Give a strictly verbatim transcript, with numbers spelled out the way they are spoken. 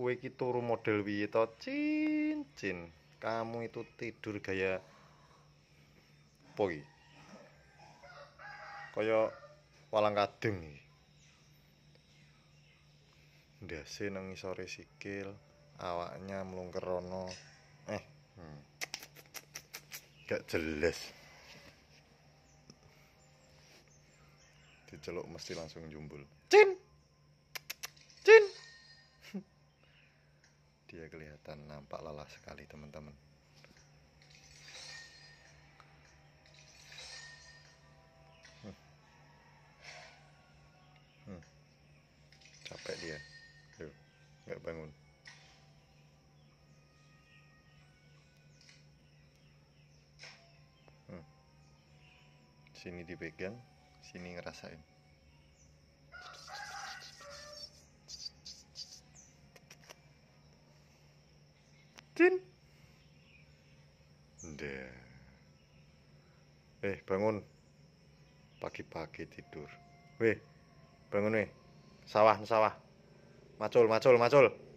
Kue iki turu model piye to, Cincin? Kamu itu tidur gaya apa iki? Kaya walang kadung iki. Ndase nang ngisore sikil, awaknya mlungker rono. Eh, hmm. Gak jelas. Diceluk mesti langsung jumbul. Cin! Cin! Dia kelihatan nampak lelah sekali, teman-teman. Hmm. Hmm. Capek dia. Tuh, nggak bangun. Hmm. Sini dipegang, sini ngerasain. Cin! Ndah. Eh, bangun. Pagi-pagi tidur. Weh, bangun weh. Sawah, sawah. Macul, macul, macul.